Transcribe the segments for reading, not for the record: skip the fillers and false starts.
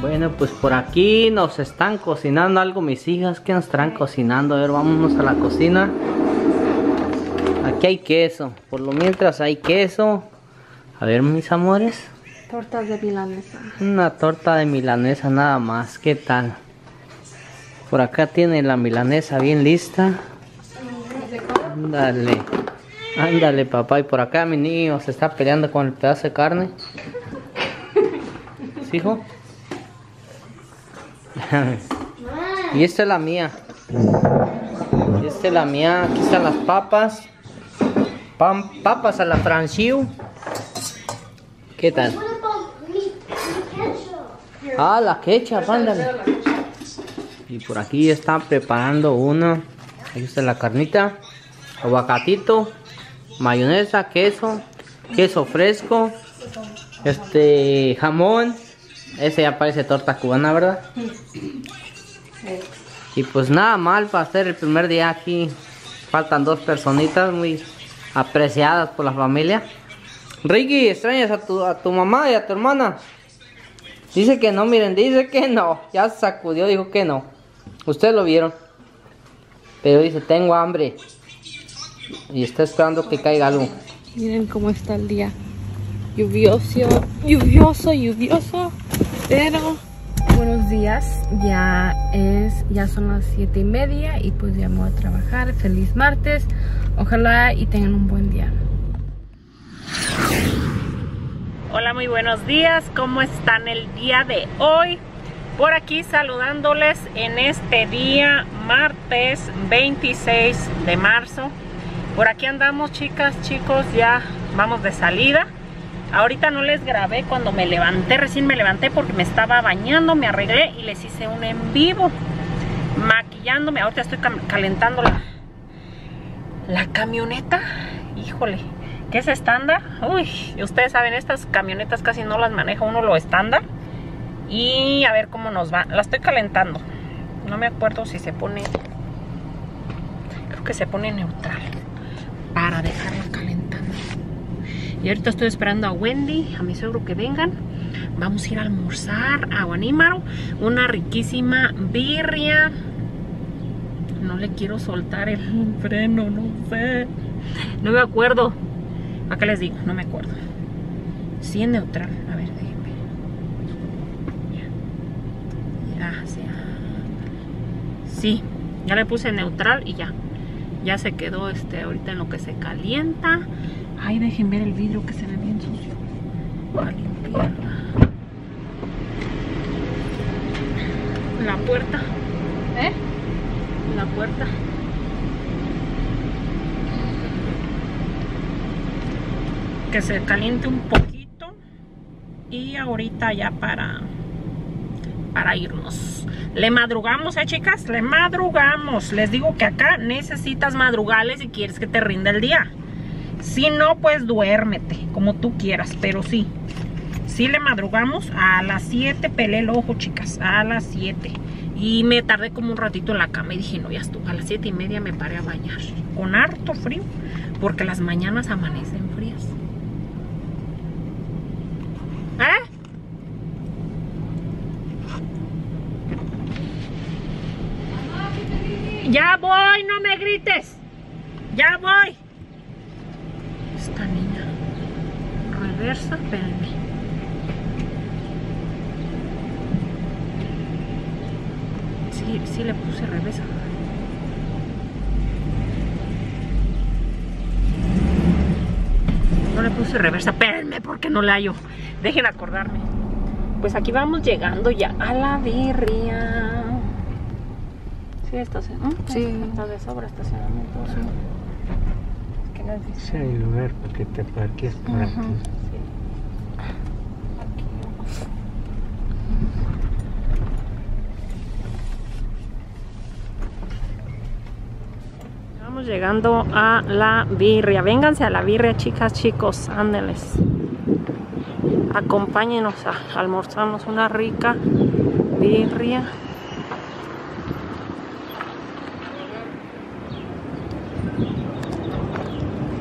Bueno, pues por aquí nos están cocinando algo mis hijas. ¿Qué nos estarán cocinando? A ver, vámonos a la cocina. Aquí hay queso. Por lo mientras hay queso. A ver, mis amores. Tortas de milanesa. Una torta de milanesa nada más. ¿Qué tal? Por acá tiene la milanesa bien lista. Ándale. Ándale, papá. Y por acá mi niño se está peleando con el pedazo de carne. ¿Sí, hijo? Y esta es la mía. Y esta es la mía. Aquí están las papas. Papas a la franciu. ¿Qué tal? Ah, la ketchup, ándale. Y por aquí están preparando una. Aquí está la carnita. Aguacatito. Mayonesa, queso. Queso fresco. Jamón. Ese ya parece torta cubana, ¿verdad? Y pues nada mal para hacer el primer día aquí. Faltan 2 personitas muy apreciadas por la familia. Ricky, ¿extrañas a tu mamá y a tu hermana? Dice que no, miren, dice que no. Ya se sacudió, dijo que no. Ustedes lo vieron. Pero dice, tengo hambre. Y está esperando que caiga algo. Miren cómo está el día. Lluvioso, lluvioso, lluvioso. Pero buenos días. Ya son las 7:30 y pues ya me voy a trabajar. Feliz martes. Ojalá y tengan un buen día. Hola, muy buenos días. ¿Cómo están el día de hoy? Por aquí saludándoles en este día martes 26 de marzo. Por aquí andamos, chicas, chicos, ya vamos de salida. Ahorita no les grabé cuando me levanté, recién me levanté porque me estaba bañando, me arreglé y les hice un en vivo maquillándome. Ahorita estoy calentando la camioneta. Híjole, ¿qué es estándar? Uy, ustedes saben, estas camionetas casi no las maneja uno lo estándar. Y a ver cómo nos va. La estoy calentando. No me acuerdo si se pone... Creo que se pone neutral para dejarla calentando. Y ahorita estoy esperando a Wendy, a mi suegro que vengan. Vamos a ir a almorzar a Guanímaro. Una riquísima birria. No le quiero soltar el freno, no sé. No me acuerdo. ¿A qué les digo? No me acuerdo. Sí, en neutral. A ver, déjenme. Ya, sí. Sí, ya le puse neutral y ya. Ya se quedó ahorita en lo que se calienta. Ay, dejen ver el vidrio que se ve bien sucio. Voy a limpiarla. La puerta. La puerta. Que se caliente un poquito. Y ahorita ya para irnos. Le madrugamos, chicas, le madrugamos. Les digo que acá necesitas madrugales si quieres que te rinda el día. Si no, pues duérmete, como tú quieras, pero sí. Sí le madrugamos. A las 7 pelé el ojo, chicas, a las 7. Y me tardé como un ratito en la cama y dije, no, ya estuvo. A las 7:30 me paré a bañar. Con harto frío, porque las mañanas amanecen frías. Ya voy, no me grites. Ya voy. Esta niña. Reversa, espérenme. Sí le puse reversa. No le puse reversa, espérenme porque no la hallo. Dejen acordarme. Pues aquí vamos llegando ya a la birria. Sí, sí, está de sobra estacionamiento. Sí. Es que no es Sí, hay lugar para que te parques por aquí. Sí. Vamos llegando a la birria. Vénganse a la birria, chicas, chicos, ándeles. Acompáñenos a almorzarnos una rica birria.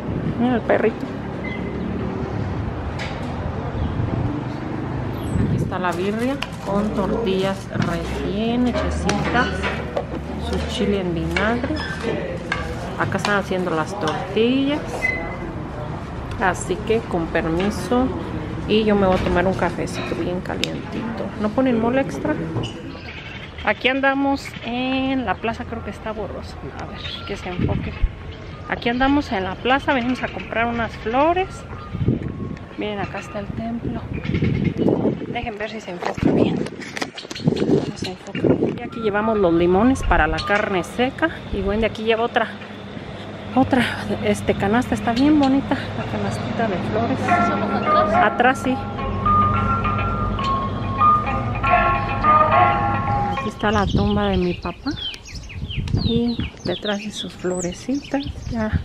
Mira el perrito. Aquí está está la birria con tortillas recién hechecitas, su chile en vinagre. Acá están haciendo las tortillas, así que con permiso. Y yo me voy a tomar un cafecito bien calientito. ¿No ponen mole extra? Aquí andamos en la plaza, creo que está borroso. A ver, que se enfoque. Aquí andamos en la plaza, venimos a comprar unas flores. Miren, acá está el templo. Dejen ver si se enfoca bien. No se enfoca bien. Y aquí llevamos los limones para la carne seca. Y bueno, de aquí lleva otra canasta, está bien bonita, la canastita de flores. Atrás sí. Aquí está la tumba de mi papá y detrás de sus florecitas. Ya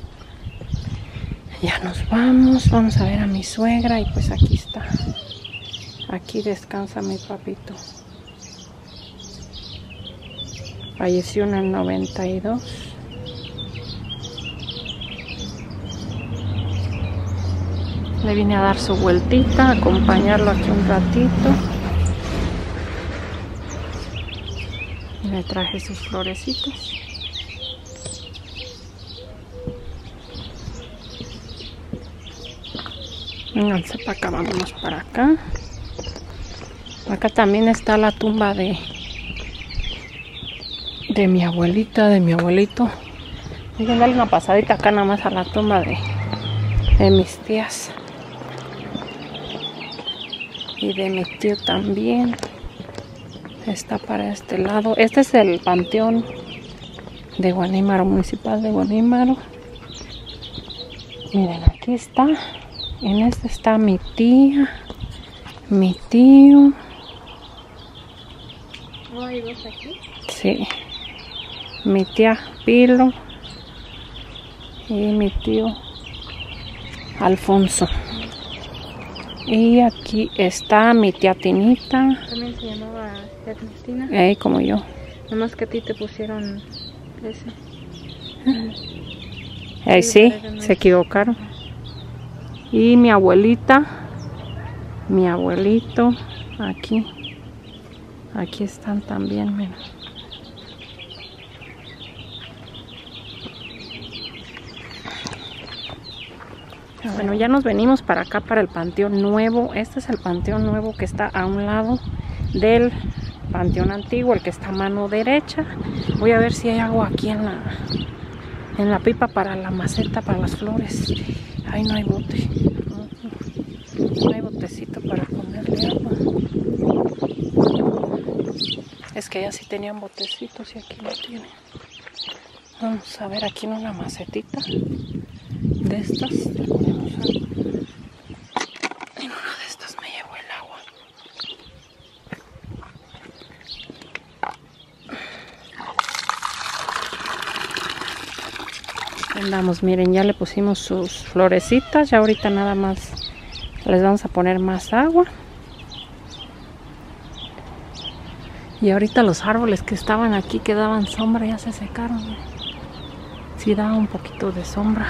nos vamos a ver a mi suegra y pues aquí está. Aquí descansa mi papito. Falleció en el 92. Le vine a dar su vueltita, a acompañarlo aquí un ratito. Y le traje sus florecitas. Vénganse para acá, vámonos para acá. Acá también está la tumba de mi abuelita, de mi abuelito. Voy a darle una pasadita acá nada más a la tumba de mis tías. Y de mi tío también. Está para este lado. Este es el panteón de Guanímaro, municipal de Guanímaro. Miren, aquí está. En este está mi tía, mi tío. ¿No hay dos aquí? Sí. Mi tía Pilo y mi tío Alfonso. Y aquí está mi tía Tinita. También se llamaba Ernestina. Como yo. Nada más que a ti te pusieron ese. Sí, se equivocaron. Y mi abuelita, mi abuelito, aquí están también, miren. Bueno, ya nos venimos para acá, para el panteón nuevo. Este es el panteón nuevo que está a un lado del panteón antiguo, el que está a mano derecha. Voy a ver si hay agua aquí en la pipa para la maceta, para las flores. Ay, no hay bote. No hay botecito para ponerle agua. Es que ya sí tenían botecitos y aquí no tienen. Vamos a ver aquí en una macetita de estas. Le ponemos agua. En una de estas me llevo el agua. Andamos, miren, ya le pusimos sus florecitas. Ya ahorita nada más les vamos a poner más agua. Y ahorita los árboles que estaban aquí, que daban sombra, ya se secaron. Sí da un poquito de sombra.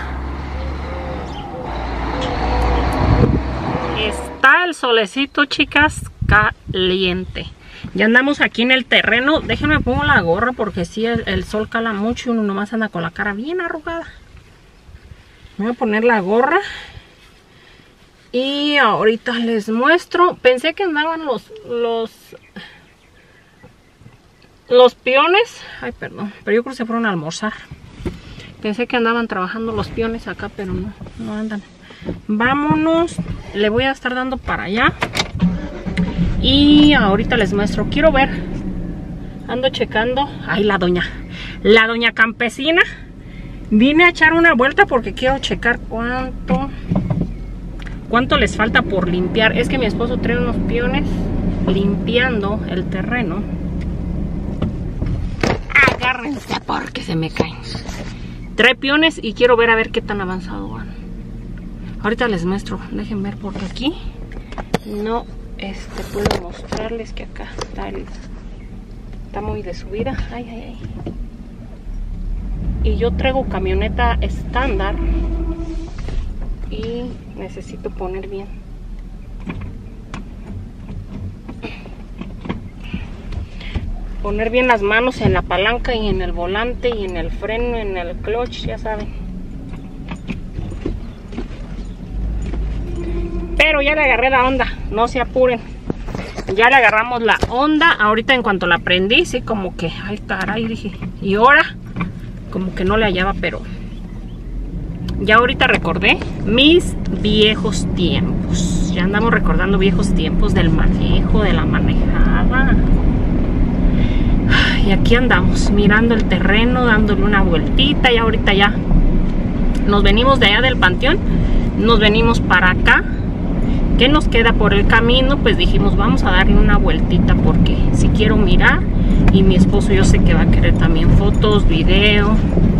Está el solecito, chicas, caliente. Ya andamos aquí en el terreno. Déjenme pongo la gorra porque sí, el sol cala mucho y uno nomás anda con la cara bien arrugada. Me voy a poner la gorra. Y ahorita les muestro. Pensé que andaban los peones. Ay, perdón. Pero yo creo que se fueron a almorzar. Pensé que andaban trabajando los peones acá, pero no andan. Vámonos. Le voy a estar dando para allá. Y ahorita les muestro. Quiero ver. Ando checando. Ay, la doña campesina. Vine a echar una vuelta porque quiero checar cuánto les falta por limpiar. Es que mi esposo trae unos peones limpiando el terreno. Agárrense porque se me caen. Trae peones y quiero ver a ver qué tan avanzado van. Ahorita les muestro. Dejen ver porque aquí no puedo mostrarles que acá está muy de subida. Ay. Y yo traigo camioneta estándar y necesito poner bien. poner bien las manos en la palanca y en el volante y en el freno, en el clutch, ya saben. Pero ya le agarré la onda, no se apuren. Ya le agarramos la onda. Ahorita en cuanto la prendí, sí como que, ay caray, dije, y ahora como que no le hallaba, pero ya ahorita recordé mis viejos tiempos. Ya andamos recordando viejos tiempos del manejo, de la manejada. Y aquí andamos mirando el terreno, dándole una vueltita. Y ahorita ya nos venimos de allá del panteón, nos venimos para acá. ¿Qué nos queda por el camino? Pues dijimos, vamos a darle una vueltita porque si quiero mirar, y mi esposo yo sé que va a querer también fotos, video.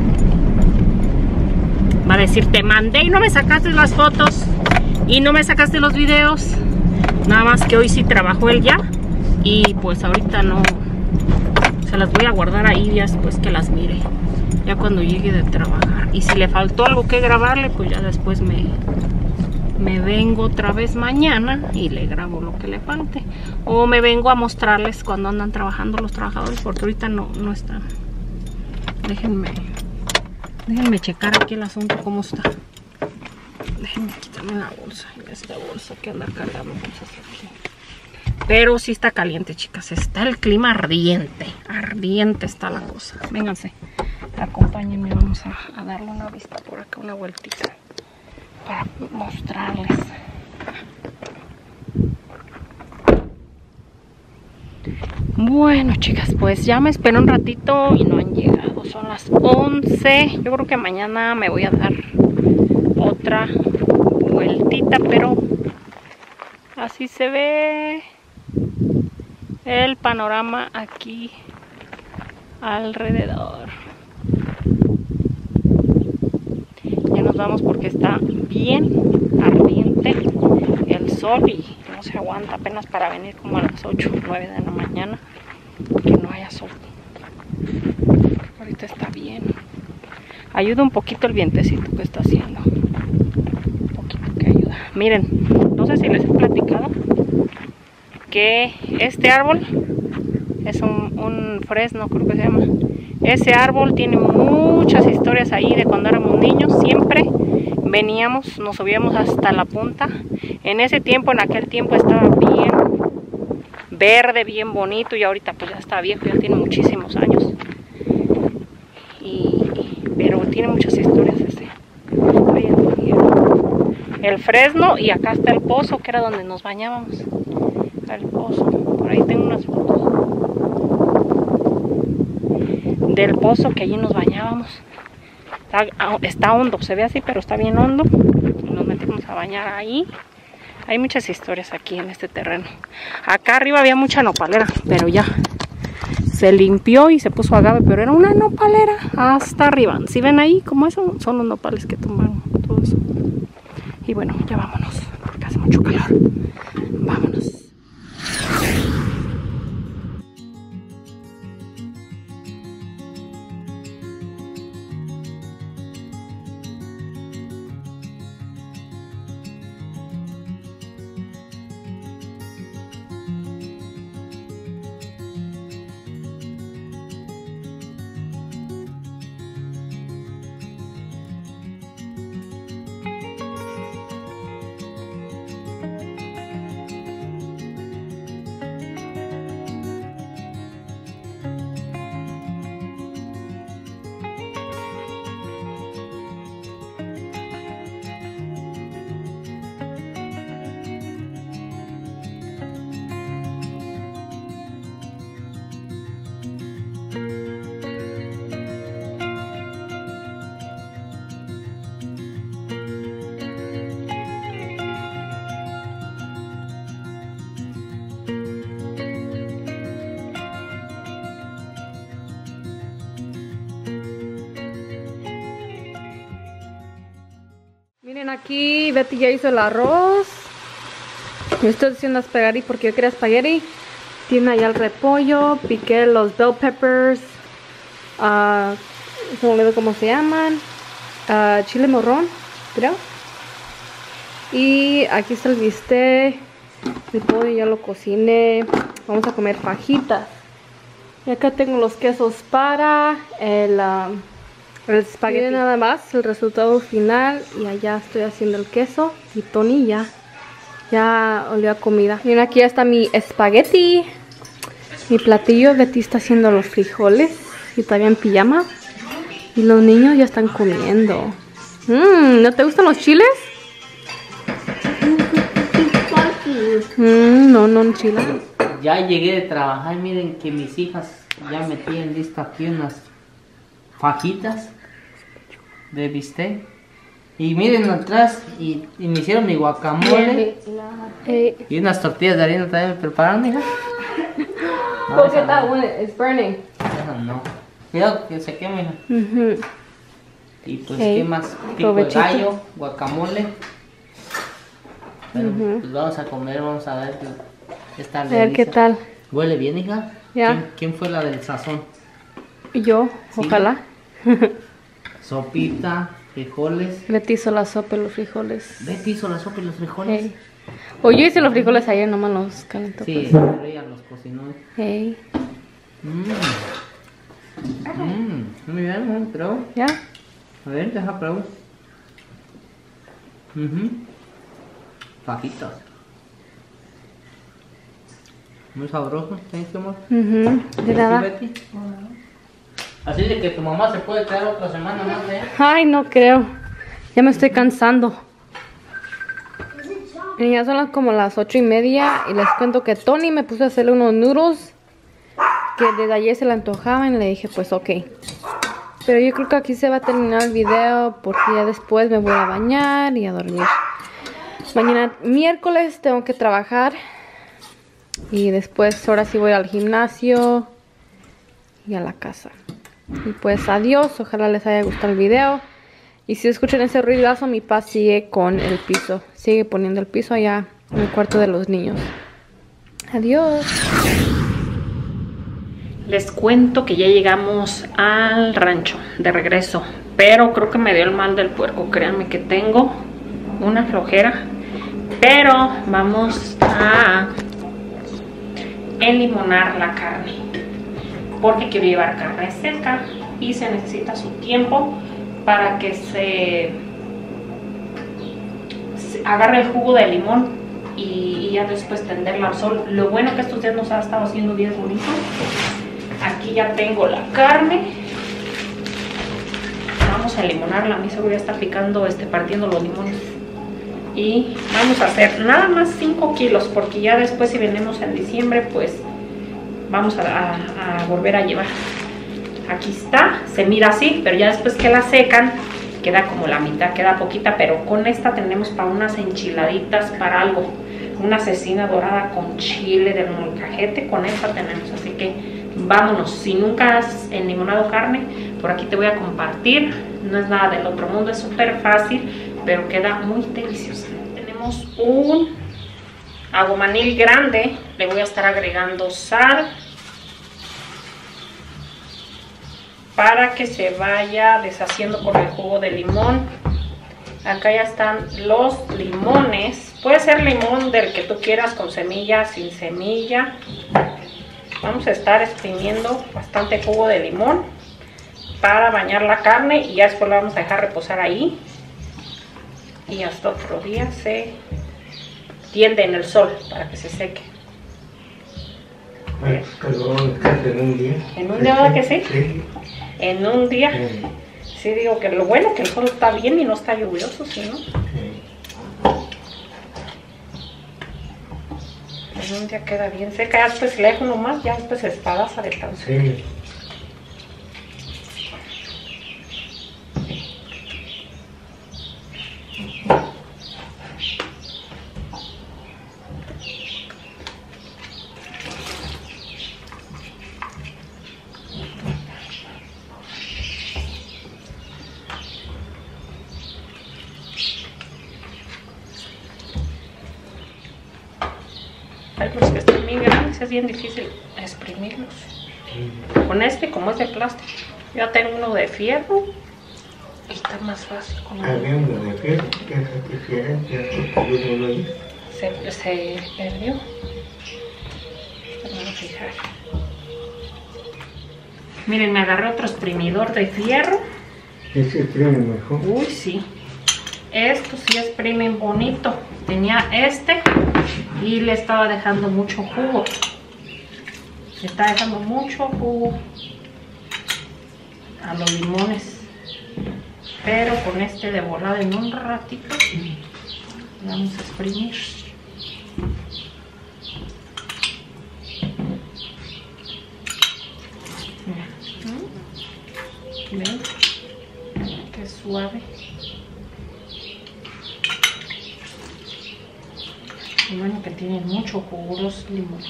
Va a decir, te mandé y no me sacaste las fotos y no me sacaste los videos. Nada más que hoy sí trabajó él ya, y pues ahorita no, se las voy a guardar ahí ya después que las mire, ya cuando llegue de trabajar. Y si le faltó algo que grabarle, pues ya después me vengo otra vez mañana y le grabo lo que le falte. O me vengo a mostrarles cuando andan trabajando los trabajadores, porque ahorita no están. Déjenme checar aquí el asunto cómo está. Déjenme quitarme la bolsa. Esta bolsa que anda cargando cosas aquí. Pero sí está caliente, chicas. Está el clima ardiente. Ardiente está la cosa. Vénganse, acompáñenme. Vamos a darle una vista por acá, una vueltita, para mostrarles. Bueno, chicas, pues ya me espero un ratito y no han llegado. Son las 11. Yo creo que mañana me voy a dar otra vueltita, pero así se ve el panorama aquí alrededor. Ya nos vamos porque está bien ardiente el sol y no se aguanta, apenas para venir como a las 8 o 9 de la mañana que no haya sol. Ahorita está bien. Ayuda un poquito el vientecito que está haciendo, un poquito que ayuda. Miren, no sé si les he platicado que este árbol es un fresno, creo que se llama. Ese árbol tiene muchas historias ahí de cuando éramos niños. Siempre veníamos, nos subíamos hasta la punta. En ese tiempo, en aquel tiempo estaba bien verde, bien bonito, y ahorita pues ya está viejo, ya tiene muchísimos años. Pero tiene muchas historias ese. El fresno, y acá está el pozo, que era donde nos bañábamos. El pozo, por ahí tengo unas fotos del pozo que allí nos bañábamos. Está hondo, se ve así, pero está bien hondo. Nos metimos a bañar ahí. Hay muchas historias aquí en este terreno. Acá arriba había mucha nopalera, pero ya se limpió y se puso agave, pero era una nopalera hasta arriba. Si ven ahí, como eso, son los nopales que tomaron todo eso. Y bueno, ya vámonos, porque hace mucho calor. Vámonos. Miren, aquí Betty ya hizo el arroz. Yo estoy haciendo espagueti porque yo quería espagueti. Tiene allá el repollo, piqué los bell peppers, no me olvidó cómo se llaman, chile morrón, creo. Y aquí está el bistec, el pollo ya lo cociné. Vamos a comer fajitas. Y acá tengo los quesos para el espagueti. Y nada más el resultado final. Y allá estoy haciendo el queso. Y Tony ya olió a comida. Miren, aquí está mi espagueti. Mi platillo. Betty está haciendo los frijoles. Y todavía en pijama. Y los niños ya están comiendo. ¿No te gustan los chiles? No enchiladas. Ya llegué de trabajar, miren que mis hijas ya me tienen lista aquí unas fajitas de bistec. Y miren atrás, y me hicieron mi guacamole. Y unas tortillas de harina también me prepararon, hija. Look at that one, it's burning. No. Cuidado que se queme, hija. Y pues, ¿qué más? Pico de gallo, guacamole. Pero, pues vamos a comer, vamos a ver esta delicia. A ver qué tal. ¿Huele bien, hija? Ya. ¿Quién fue la del sazón? Yo, ¿Sí? ojalá. Sopita, frijoles. Betty hizo la sopa y los frijoles. Betty hizo la sopa y los frijoles. Hey. O yo hice los frijoles ayer, nomás los calentó. Sí, Pues. pero ella los cocinó. Hey. Muy bien, pero. ¿Ya? A ver, deja probar. Fajitas. Muy sabroso, ¿tienes amor? De nada. Betty? Así de que tu mamá se puede quedar otra semana más, ¿eh? Ay, no creo. Ya me estoy cansando. Y ya son como las 8:30 y les cuento que Tony me puso a hacerle unos noodles que desde ayer se le antojaban y le dije pues ok. Pero yo creo que aquí se va a terminar el video porque ya después me voy a bañar y a dormir. Mañana miércoles tengo que trabajar y después ahora sí voy al gimnasio y a la casa. Y pues adiós, ojalá les haya gustado el video. Y si escuchan ese ruidazo, mi papá sigue con el piso. Sigue poniendo el piso allá en el cuarto de los niños. Adiós. Les cuento que ya llegamos al rancho de regreso. Pero creo que me dio el mal del puerco. Créanme que tengo una flojera. Pero vamos a enlimonar la carne. Porque quiero llevar carne seca. Y se necesita su tiempo para que se agarre el jugo de limón y ya después tenderla al sol. Lo bueno que estos días nos ha estado haciendo días bonitos. Aquí ya tengo la carne. Vamos a limonarla. Mi seguro ya está picando, partiendo los limones. Y vamos a hacer nada más 5 kilos porque ya después si venimos en diciembre pues vamos a volver a llevar. Aquí está, se mira así, pero ya después que la secan, queda como la mitad, queda poquita, pero con esta tenemos para unas enchiladitas, para algo. Una cecina dorada con chile del molcajete, con esta tenemos, así que vámonos. Si nunca has enlimonado carne, por aquí te voy a compartir. No es nada del otro mundo, es súper fácil, pero queda muy deliciosa. Tenemos un aguamanil grande, le voy a estar agregando sal, para que se vaya deshaciendo con el jugo de limón. Acá ya están los limones. Puede ser limón del que tú quieras, con semilla, sin semilla. Vamos a estar exprimiendo bastante jugo de limón para bañar la carne y ya después la vamos a dejar reposar ahí. Y hasta otro día se tiende en el sol para que se seque. En un día. ¿En un día, verdad que sí? Sí. En un día. Sí, digo que lo bueno que el sol está bien y no está lluvioso, ¿sí, no? Sí. En un día queda bien seca, ya después le dejo nomás, ya después se espadaza de tanto. Sí. Hay los que están bien grandes, es bien difícil exprimirlos. Con este, como es de plástico, yo tengo uno de fierro y está más fácil. Había uno de fierro que se quisiera, yo no lo hice. Se perdió. Vamos a fijar. Miren, me agarré otro exprimidor de fierro. Ese exprime mejor. Uy, sí. Estos sí exprimen bonito. Tenía este y le estaba dejando mucho jugo. Le está dejando mucho jugo a los limones. Pero con este de volada en un ratito vamos a exprimir. ¿Ven? Qué suave. Y bueno, que tienen mucho jugo los limones.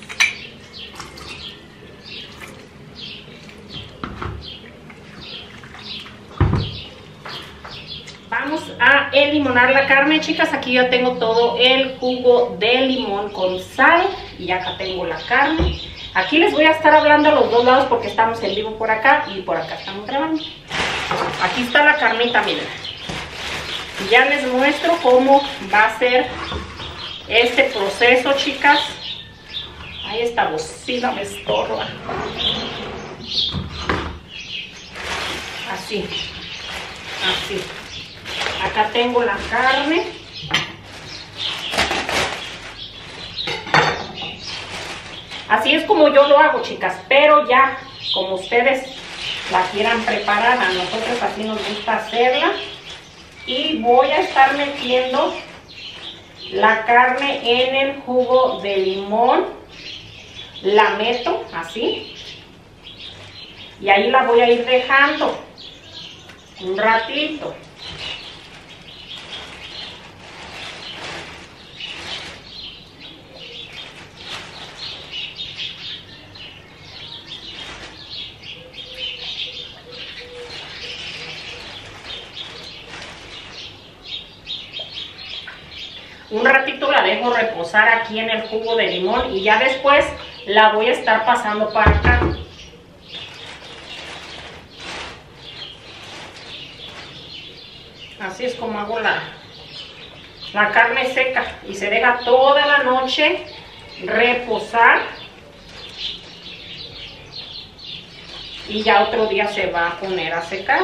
Vamos a elimonar la carne, chicas. Aquí yo tengo todo el jugo de limón con sal. Y acá tengo la carne. Aquí les voy a estar hablando a los dos lados porque estamos en vivo por acá y por acá estamos grabando. Aquí está la carnita, miren. Ya les muestro cómo va a ser este proceso, chicas. Ahí esta bocina me estorba. Así. Así. Acá tengo la carne. Así es como yo lo hago, chicas, pero ya como ustedes la quieran preparar, a nosotros así nos gusta hacerla. Y voy a estar metiendo la carne en el jugo de limón. La meto así. Y ahí la voy a ir dejando un ratito. Un ratito la dejo reposar aquí en el jugo de limón y ya después la voy a estar pasando para acá. Así es como hago la carne seca y se deja toda la noche reposar y ya otro día se va a poner a secar.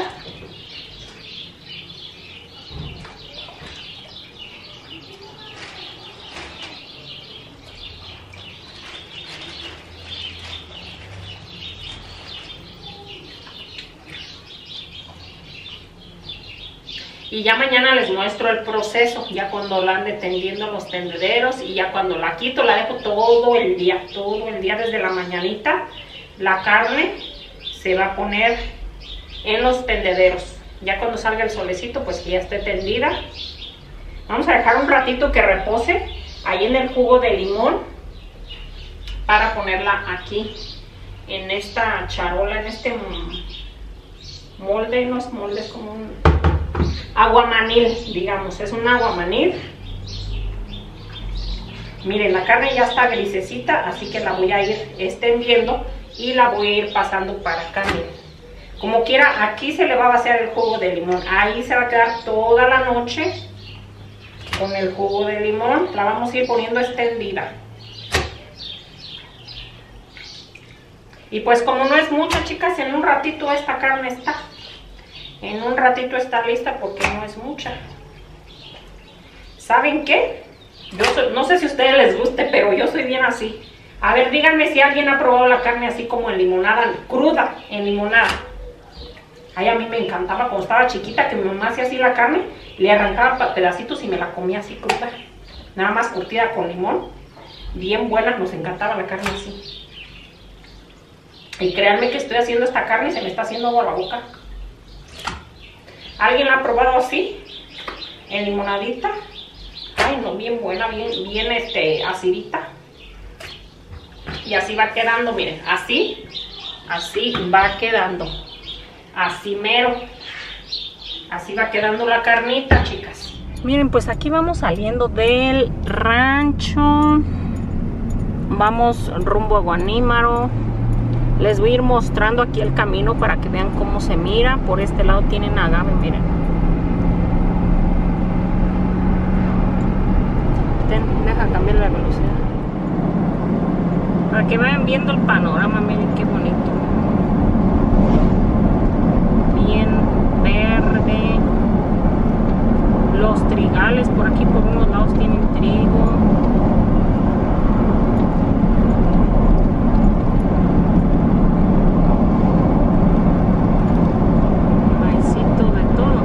Y ya mañana les muestro el proceso, ya cuando la ande tendiendo los tendederos y ya cuando la quito, la dejo todo el día desde la mañanita. La carne se va a poner en los tendederos. Ya cuando salga el solecito, pues que ya esté tendida. Vamos a dejar un ratito que repose ahí en el jugo de limón para ponerla aquí en esta charola, en este molde, unos moldes como un aguamanil, digamos, es un aguamanil. Miren, la carne ya está grisecita, así que la voy a ir extendiendo y la voy a ir pasando para acá. Miren, como quiera, aquí se le va a vaciar el jugo de limón, ahí se va a quedar toda la noche con el jugo de limón. La vamos a ir poniendo extendida. Y pues como no es mucho, chicas, en un ratito esta carne está. En un ratito está lista porque no es mucha. ¿Saben qué? No sé si a ustedes les guste, pero yo soy bien así. A ver, díganme si alguien ha probado la carne así como en limonada, cruda, en limonada. Ay, a mí me encantaba cuando estaba chiquita que mi mamá hacía así la carne, le arrancaba pedacitos y me la comía así cruda. Nada más curtida con limón. Bien buena, nos encantaba la carne así. Y créanme que estoy haciendo esta carne y se me está haciendo agua la boca. ¿Alguien la ha probado así? En limonadita. Ay, no, bien buena, bien acidita. Y así va quedando, miren, así va quedando. Así mero. Así va quedando la carnita, chicas. Miren, pues aquí vamos saliendo del rancho. Vamos rumbo a Guanímaro. Les voy a ir mostrando aquí el camino para que vean cómo se mira. Por este lado tienen agave, miren. Deja cambiar la velocidad. Para que vayan viendo el panorama, miren qué bonito. vegetales. Por aquí por unos lados tienen trigo. Maicito, de todo.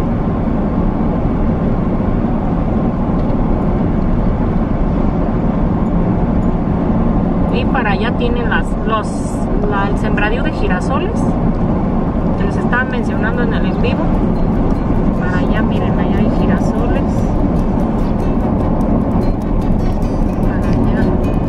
Y para allá tienen el sembradío de girasoles que les estaba mencionando en el en vivo. Para allá, miren, allá hay girasoles. Para allá.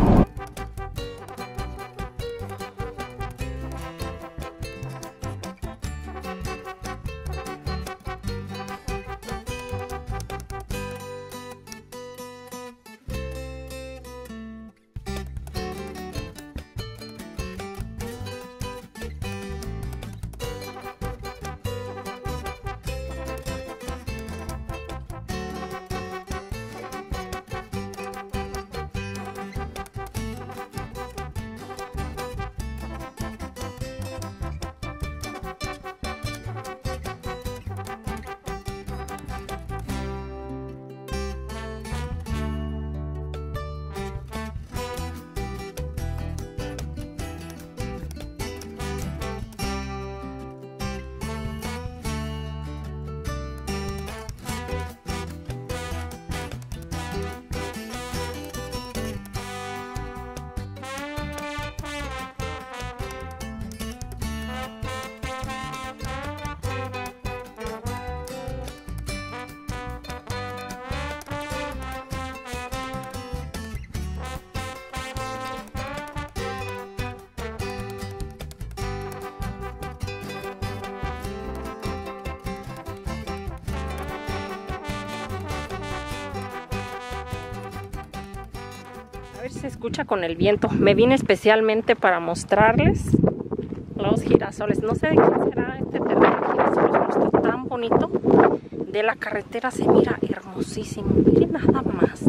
A ver si se escucha con el viento. Me vine especialmente para mostrarles los girasoles. No sé de quién será este terreno de girasoles, pero está tan bonito. De la carretera se mira hermosísimo. Miren nada más.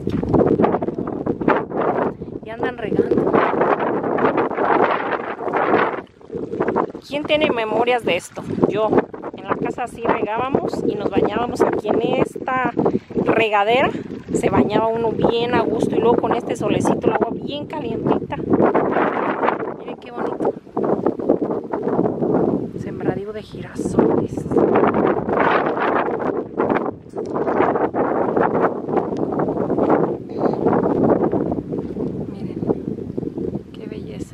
Y andan regando. ¿Quién tiene memorias de esto? Yo. En la casa así regábamos y nos bañábamos aquí en esta regadera. Se bañaba uno bien a gusto y luego con este solecito el agua bien calientita. Miren qué bonito. Sembradío de girasoles. Miren, qué belleza.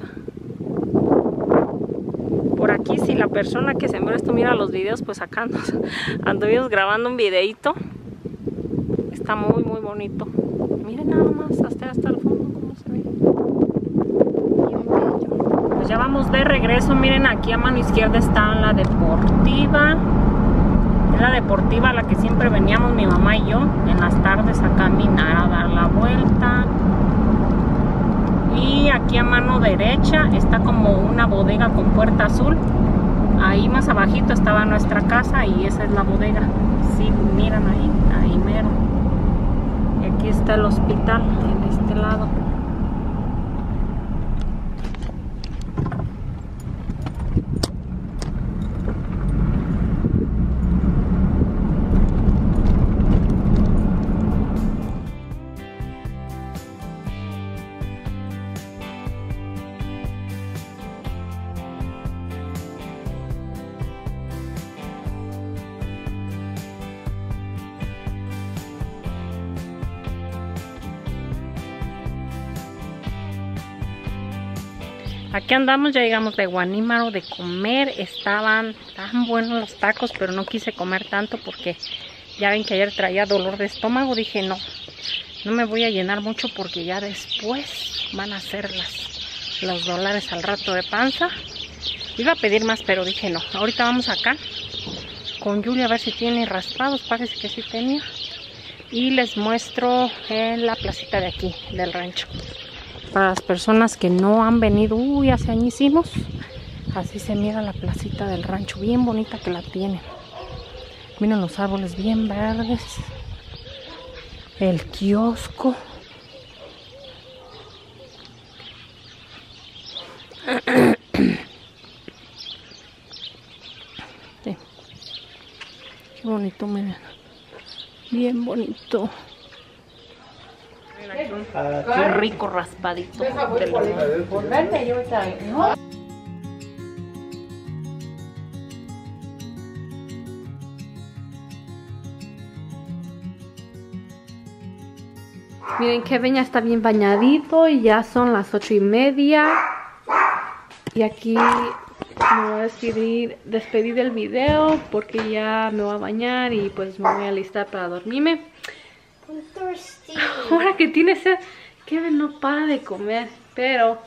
Por aquí si la persona que sembró esto mira los videos, pues acá anduvimos grabando un videito. Está muy muy bonito. Miren nada más hasta el fondo cómo se ve. Bien bello. Pues ya vamos de regreso. Miren, aquí a mano izquierda está la deportiva. Es la deportiva a la que siempre veníamos mi mamá y yo en las tardes a caminar, a dar la vuelta. Y aquí a mano derecha está como una bodega con puerta azul. Ahí más abajito estaba nuestra casa y esa es la bodega. Sí, miran ahí mero. Aquí está el hospital en este lado. Aquí andamos, ya llegamos de Guanímaro de comer. Estaban tan buenos los tacos, pero no quise comer tanto porque ya ven que ayer traía dolor de estómago. Dije no me voy a llenar mucho porque ya después van a ser los dólares al rato de panza. Iba a pedir más, pero dije no. Ahorita vamos acá con Julia a ver si tiene raspados. Parece que sí tenía. Y les muestro en la placita de aquí, del rancho. Para las personas que no han venido, hace añísimos, así se mira la placita del rancho, bien bonita que la tienen. Miren los árboles bien verdes, el kiosco. Sí. Qué bonito, miren. Bien bonito. Qué rico raspadito. Miren, Kevin ya está bien bañadito y ya son las 8:30. Y aquí me voy a despedir del video porque ya me voy a bañar y pues me voy a alistar para dormirme. I'm thirsty. Ahora que tiene sed, Kevin no para de comer, pero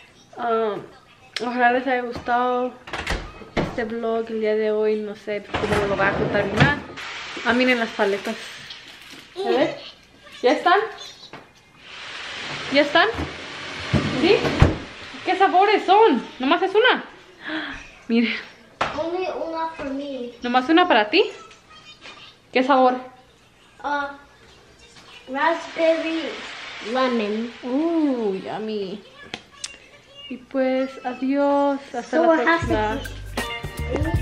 ojalá les haya gustado este vlog el día de hoy. No sé cómo lo va a contar mi mamá. Ah, miren las paletas. ¿Se ve? ¿Ya están? ¿Ya están? ¿Sí? ¿Qué sabores son? ¿Nomás es una? Miren, Only una for me. ¿nomás una para ti? ¿Qué sabor? Raspberry lemon. Yummy. Y pues, adiós. Hasta So la it has to próxima. be-